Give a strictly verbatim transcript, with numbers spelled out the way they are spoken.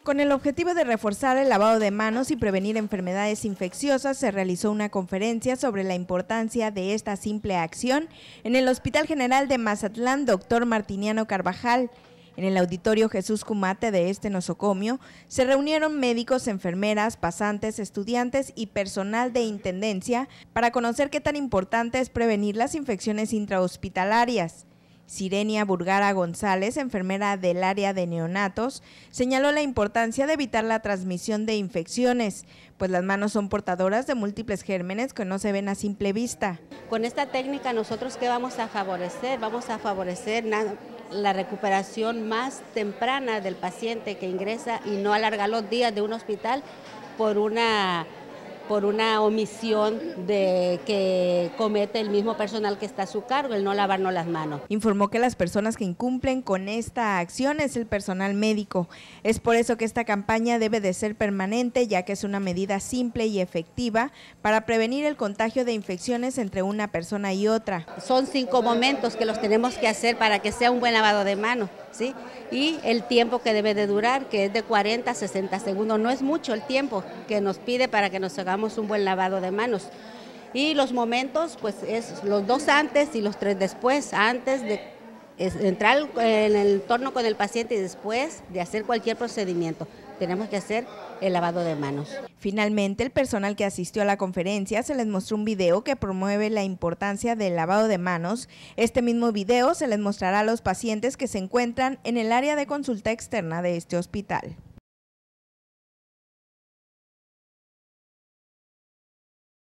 Con el objetivo de reforzar el lavado de manos y prevenir enfermedades infecciosas, se realizó una conferencia sobre la importancia de esta simple acción en el Hospital General de Mazatlán, doctor Martiniano Carvajal. En el auditorio Jesús Cumate de este nosocomio se reunieron médicos, enfermeras, pasantes, estudiantes y personal de intendencia para conocer qué tan importante es prevenir las infecciones intrahospitalarias. Sirenia Burgara González, enfermera del área de neonatos, señaló la importancia de evitar la transmisión de infecciones, pues las manos son portadoras de múltiples gérmenes que no se ven a simple vista. Con esta técnica, ¿nosotros qué vamos a favorecer? Vamos a favorecer la recuperación más temprana del paciente que ingresa y no alargar los días de un hospital por una por una omisión de que comete el mismo personal que está a su cargo, el no lavarnos las manos. Informó que las personas que incumplen con esta acción es el personal médico. Es por eso que esta campaña debe de ser permanente, ya que es una medida simple y efectiva para prevenir el contagio de infecciones entre una persona y otra. Son cinco momentos que los tenemos que hacer para que sea un buen lavado de manos, ¿sí? Y el tiempo que debe de durar, que es de cuarenta a sesenta segundos, no es mucho el tiempo que nos pide para que nos hagamos un buen lavado de manos. Y los momentos, pues es los dos antes y los tres después, antes de entrar en el entorno con el paciente y después de hacer cualquier procedimiento. Tenemos que hacer el lavado de manos. Finalmente, el personal que asistió a la conferencia se les mostró un video que promueve la importancia del lavado de manos. Este mismo video se les mostrará a los pacientes que se encuentran en el área de consulta externa de este hospital.